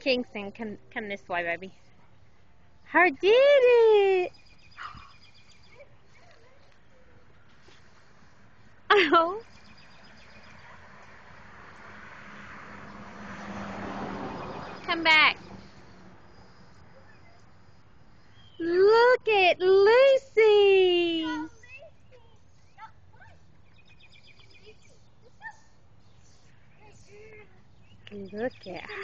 Kingston, come this way, baby. Her did it. Oh. Come back. Look at Lucy. Look at